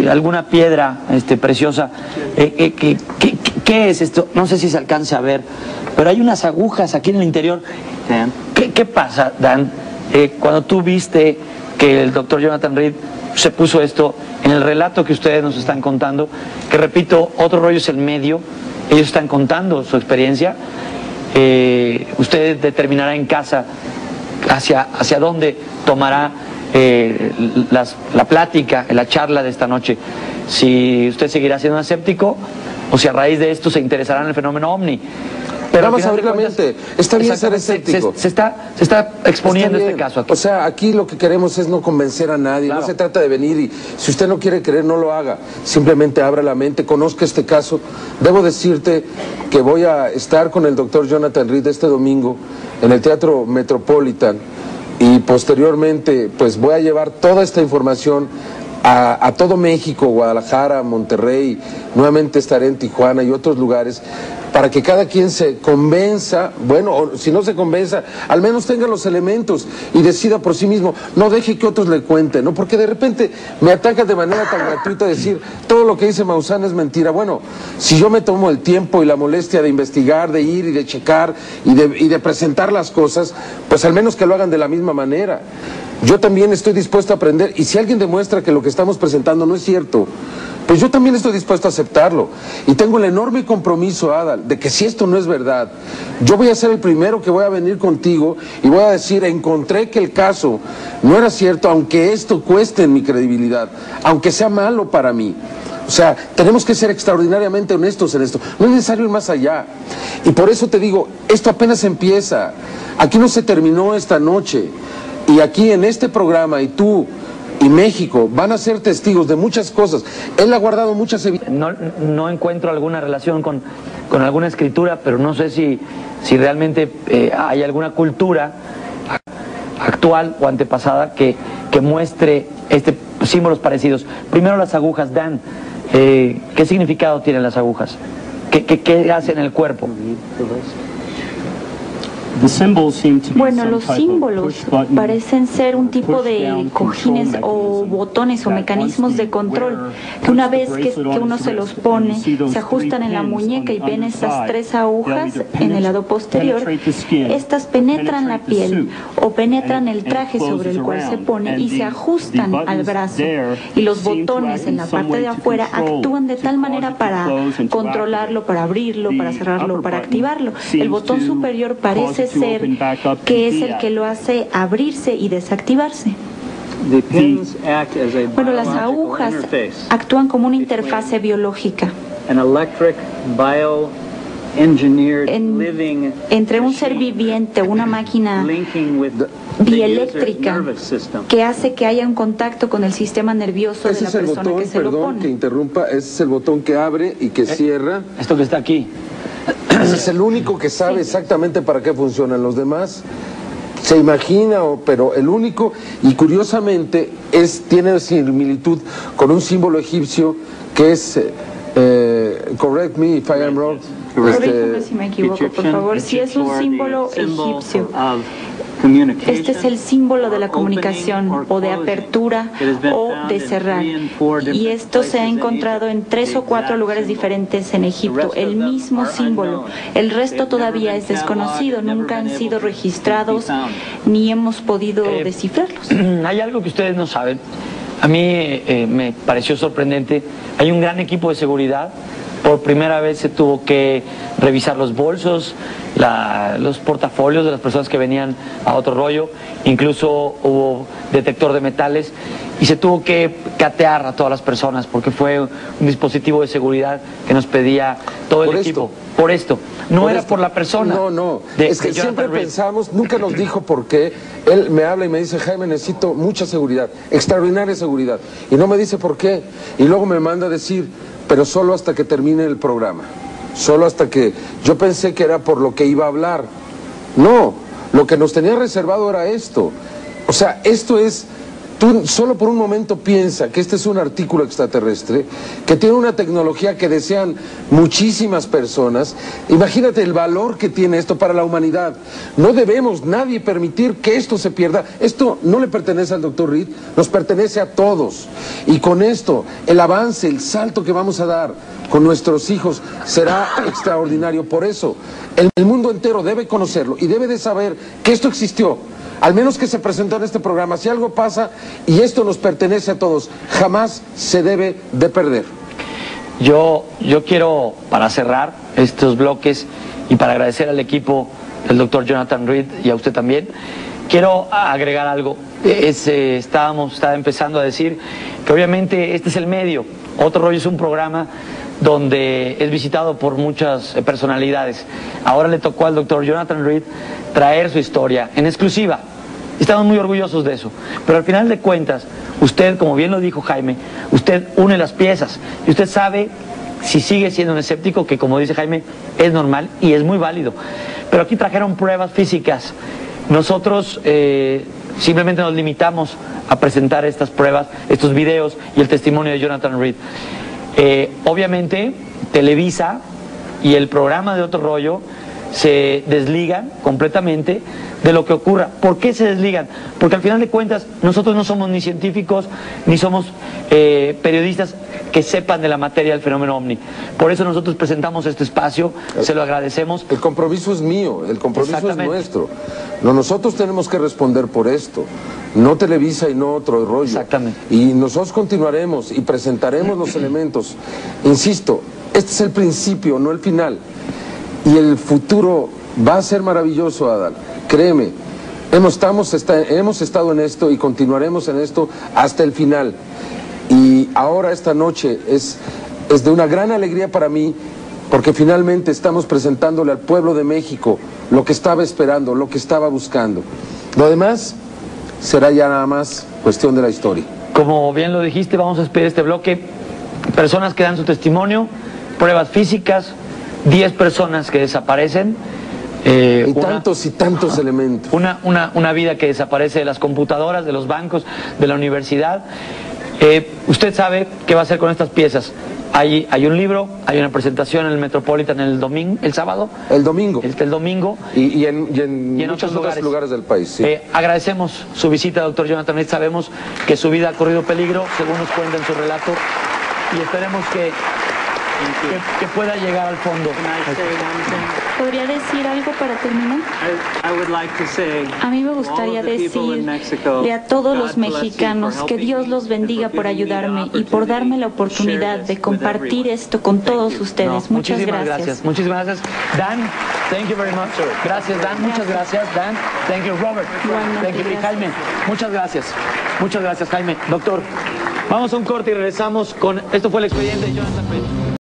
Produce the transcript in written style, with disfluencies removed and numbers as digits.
alguna piedra preciosa. ¿Qué es esto? No sé si se alcance a ver, pero hay unas agujas aquí en el interior. ¿Qué pasa, Dan, cuando tú viste que el doctor Jonathan Reed se puso esto en el relato que ustedes nos están contando? Que repito, Otro Rollo es el medio, ellos están contando su experiencia. Usted determinará en casa hacia dónde tomará la plática, la charla de esta noche. Si usted seguirá siendo un escéptico o si a raíz de esto se interesará en el fenómeno OVNI. Pero vamos a abrir la mente. Está bien ser escéptico. Se está exponiendo este caso aquí. O sea, aquí lo que queremos es no convencer a nadie. Claro. No se trata de venir y si usted no quiere creer, no lo haga. Simplemente abra la mente, conozca este caso. Debo decirte que voy a estar con el doctor Jonathan Reed este domingo en el Teatro Metropolitan y posteriormente pues voy a llevar toda esta información a todo México, Guadalajara, Monterrey, nuevamente estaré en Tijuana y otros lugares, para que cada quien se convenza, bueno, o si no se convenza, al menos tenga los elementos y decida por sí mismo, no deje que otros le cuenten, ¿no? Porque de repente me atacan de manera tan gratuita decir, todo lo que dice Maussan es mentira. Bueno, si yo me tomo el tiempo y la molestia de investigar, de ir y de checar y de presentar las cosas, pues al menos que lo hagan de la misma manera. Yo también estoy dispuesto a aprender y si alguien demuestra que lo que estamos presentando no es cierto, pues yo también estoy dispuesto a aceptarlo. Y tengo el enorme compromiso, Adal, de que si esto no es verdad, yo voy a ser el primero que voy a venir contigo y voy a decir, encontré que el caso no era cierto, aunque esto cueste en mi credibilidad, aunque sea malo para mí. O sea, tenemos que ser extraordinariamente honestos en esto. No es necesario ir más allá. Y por eso te digo, esto apenas empieza. Aquí no se terminó esta noche. Y aquí en este programa, y tú y México van a ser testigos de muchas cosas. Él ha guardado muchas evidencias. No encuentro alguna relación con alguna escritura, pero no sé si realmente hay alguna cultura actual o antepasada que muestre símbolos parecidos. Primero las agujas, Dan. ¿Qué significado tienen las agujas? ¿Qué hacen en el cuerpo? Bueno, los símbolos parecen ser un tipo de cojines o botones o mecanismos de control que una vez que uno se los pone, se ajustan en la muñeca y ven esas tres agujas en el lado posterior. Estas penetran la piel o penetran el traje sobre el cual se pone y se ajustan al brazo. Y los botones en la parte de afuera actúan de tal manera para controlarlo, para abrirlo, para cerrarlo, para activarlo. El botón superior parece ser que es el que lo hace abrirse y desactivarse. Bueno, las agujas actúan como una interfase biológica entre un ser viviente, una máquina bieléctrica que hace que haya un contacto con el sistema nervioso de la persona que se lo pone. Que interrumpa, ese es el botón que abre y que cierra. Esto que está aquí. Ese es el único que sabe exactamente para qué funcionan. Los demás se imagina, pero el único, y curiosamente tiene similitud con un símbolo egipcio que es, correct me if I am wrong. Corrígeme si me equivoco, por favor. Sí, es un símbolo egipcio. Este es el símbolo de la comunicación, o de apertura, o de cerrar. Y esto se ha encontrado en 3 o 4 lugares diferentes en Egipto, el mismo símbolo. El resto todavía es desconocido, nunca han sido registrados, ni hemos podido descifrarlos. Hay algo que ustedes no saben. A mí me pareció sorprendente. Hay un gran equipo de seguridad. Por primera vez se tuvo que revisar los bolsos, los portafolios de las personas que venían a Otro Rollo, incluso hubo detector de metales y se tuvo que catear a todas las personas porque fue un dispositivo de seguridad que nos pedía todo el equipo. Por esto, no era por la persona. No, es que siempre pensamos, nunca nos dijo por qué. Él me habla y me dice, Jaime, necesito mucha seguridad, extraordinaria seguridad, y no me dice por qué, y luego me manda a decir, pero solo hasta que termine el programa, solo hasta que... Yo pensé que era por lo que iba a hablar. No, lo que nos tenía reservado era esto. O sea, esto es tú solo por un momento piensa que este es un artículo extraterrestre, que tiene una tecnología que desean muchísimas personas. Imagínate el valor que tiene esto para la humanidad. No debemos nadie permitir que esto se pierda. Esto no le pertenece al doctor Reed, nos pertenece a todos. Y con esto, el avance, el salto que vamos a dar con nuestros hijos será extraordinario. Por eso, el mundo entero debe conocerlo y debe de saber que esto existió. Al menos que se presentó en este programa. Si algo pasa y esto nos pertenece a todos, jamás se debe de perder. Yo quiero, para cerrar estos bloques y para agradecer al equipo del doctor Jonathan Reed y a usted también, quiero agregar algo. Estaba empezando a decir que obviamente este es el medio. Otro Rollo es un programa donde es visitado por muchas personalidades. Ahora le tocó al doctor Jonathan Reed traer su historia en exclusiva. Estamos muy orgullosos de eso. Pero al final de cuentas, usted, como bien lo dijo Jaime, usted une las piezas. Y usted sabe, si sigue siendo un escéptico, que como dice Jaime, es normal y es muy válido. Pero aquí trajeron pruebas físicas. Nosotros simplemente nos limitamos a presentar estas pruebas, estos videos y el testimonio de Jonathan Reed. Obviamente, Televisa y el programa de Otro Rollo se desligan completamente de lo que ocurra. ¿Por qué se desligan? Porque al final de cuentas nosotros no somos ni científicos ni somos periodistas que sepan de la materia del fenómeno OVNI. Por eso nosotros presentamos este espacio, se lo agradecemos. El compromiso es mío, el compromiso es nuestro. No, nosotros tenemos que responder por esto, no Televisa y no Otro Rollo. Exactamente. Y nosotros continuaremos y presentaremos los elementos. Insisto, este es el principio, no el final. Y el futuro va a ser maravilloso, Adal. Créeme, hemos estado en esto y continuaremos en esto hasta el final. Y ahora esta noche es de una gran alegría para mí, porque finalmente estamos presentándole al pueblo de México lo que estaba esperando, lo que estaba buscando. Lo demás será ya nada más cuestión de la historia. Como bien lo dijiste, vamos a despedir este bloque. Personas que dan su testimonio, pruebas físicas, 10 personas que desaparecen. Y tantos elementos. Una vida que desaparece de las computadoras, de los bancos, de la universidad. Usted sabe qué va a hacer con estas piezas. Hay un libro, hay una presentación en el Metropolitan el sábado. El domingo. El domingo. Y en muchos otros lugares del país. Sí. Agradecemos su visita, doctor Jonathan Reed. Sabemos que su vida ha corrido peligro, según nos cuenta en su relato, y esperemos que pueda llegar al fondo. ¿Podría decir algo para terminar? A mí me gustaría decirle a todos los mexicanos que Dios los bendiga por ayudarme y por darme la oportunidad de compartir esto con todos ustedes. Muchas gracias. Muchísimas gracias. Dan, thank you very much. Gracias, Dan. Muchas gracias, Dan. Thank you, Robert. Thank you, Jaime. Muchas gracias. Muchas gracias, Jaime. Doctor, vamos a un corte y regresamos con... Esto fue el expediente de Jonathan Reed.